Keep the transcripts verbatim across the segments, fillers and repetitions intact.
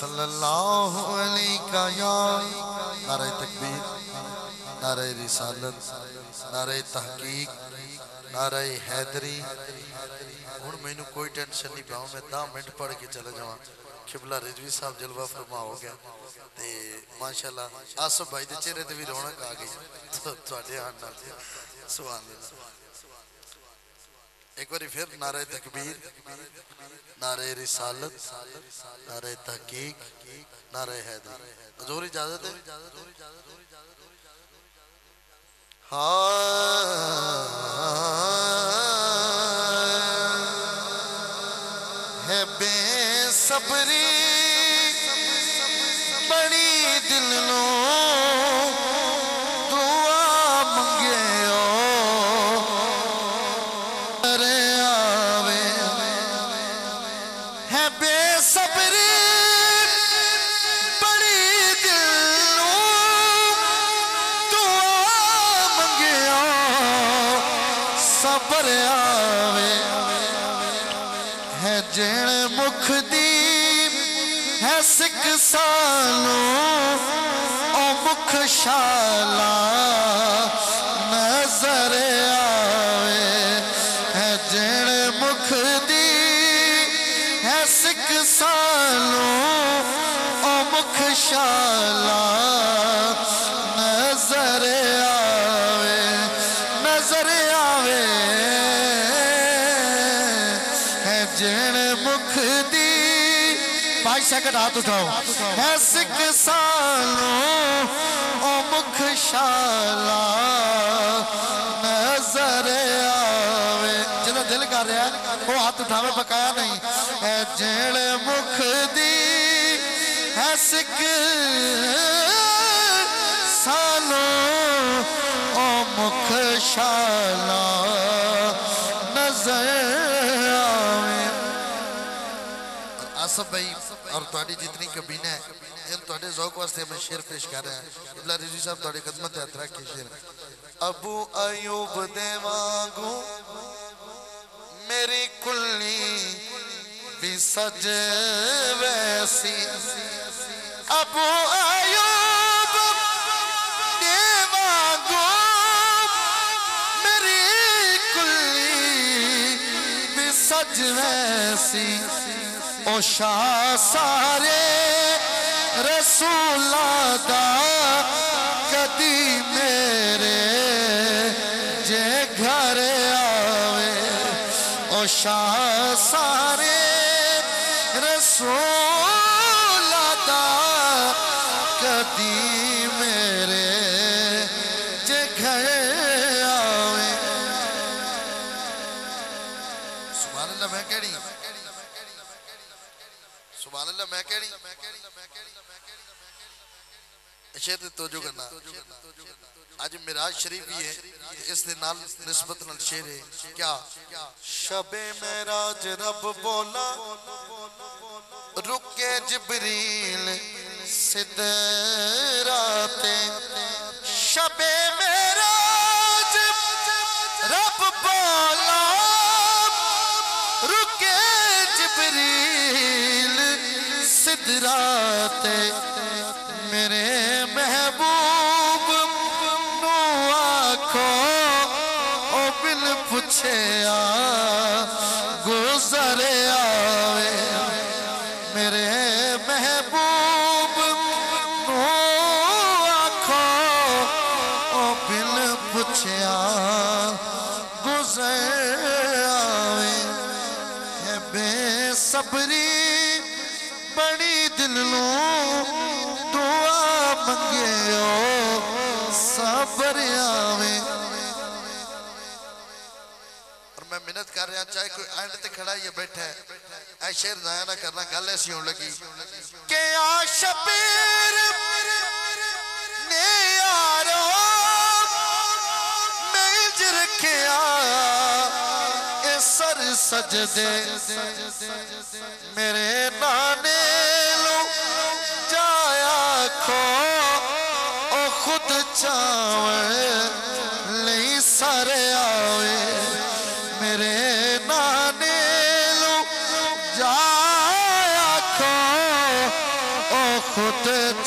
صلی اللہ علیہ یا نعرہ تکبیر، نعرہ رسالت، نعرہ تحقیق، نعرہ حیدری۔ ہن مینوں کوئی ٹینشن نہیں پاؤ، میں دہ منٹ پڑھ کے چلا جاواں۔ قبلہ رضوی صاحب جلوہ فرما ہو گیا تے ماشاءاللہ آصف بھائی دے چہرے تے بھی رونق آ گئی تواڈے ہاتھ نال۔ سبحان اللہ۔ ایک باری پھر نعرہ تکبیر، نعرہ رسالت، نعرہ تحقیق، نعرہ حیدر۔ حضور اجازت ہے؟ ہے بے صبری بڑی دل نو دعا منگے جن مکھ دی ہے سکھ سالوں او مکھ شالا نظر آوے، ہے جن مکھ دی ہے سکھ سالوں او مکھ شالا نظر آوے، نظر آوے، ہے جن مکھ دی پانچ سیکنڈ ہاتھ اٹھاؤ، ہے سکھ سالوں او مکھ شالا نظر آوے، جنہوں دل کر رہا ہے وہ ہاتھ اٹھاوے بقایا نہیں، ہے جن مکھ دی ہے سکھ سالوں او مکھ شالا نظر آوے۔ آصف بھائی اور تواڈی جتنی کبینہ ہے ان تواڈے ذوق واسطے میں شعر پیش کر رہا ہے۔ قبلہ رضوی صاحب تواڈے خدمت ہاتھ رکھ کے شعر۔ ابو ایوب دے وانگو میری کلی بھی سج ویسی، ابو ایوب دے وانگو میری کلی بھی سج ویسی، او شاہ سارے رسولاں دا کدی میرے جے گھر آوے، او شاہ سارے رسولاں دا کدی میرے جے گھر آوے۔ سبحان اللہ میں کہہ رہی سبحان اللہ میں کہہ رہی شعر تے توجہ کرنا۔ آج معراج شریف بھی ہے اس دے نال نسبت نال شعر ہے کیا؟ شب معراج رب بولا رکے جبریل سدراتے، شب معراج رب بولا رکے جبریل سدراتے، میرے محبوب نو آکھو او بن پچھے آ گزر آوے، میرے محبوب نو آکھو او بن پچھے آ گزر آوے، ہے بے صبری بڑی دل نو دعا منگے او صبر آوے۔ اور میں منت کر رہا چاہے کوئی اینڈ تے کھڑا یہ بیٹھا ہے اے شعر ضائع نہ کرنا، گل ایسی ہون لگی کہ آ شبیر نے یارو میج رکھیا اے سر سجدے، میرے نانے لو جایا کھو او خود چاوے لئی سر آوے، میرے نانے لو جایا کھو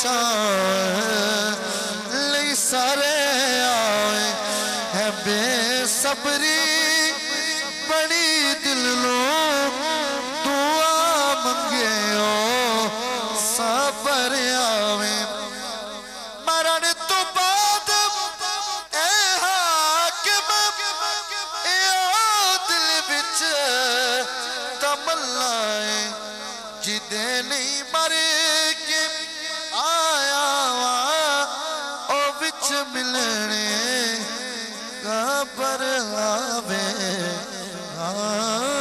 بچان لئی سارے آئے ہے بے صبری بڑی دل لو دعا منگے ہو صبر آوے مرن تو بعد اے حاکم یا دل بچ تملائے جدے نہیں مرے کے آیا او بچ ملنے قبر آوے